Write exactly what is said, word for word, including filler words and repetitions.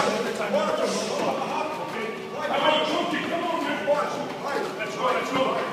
Come on, Cookie, come on, man. Let's go, let's go.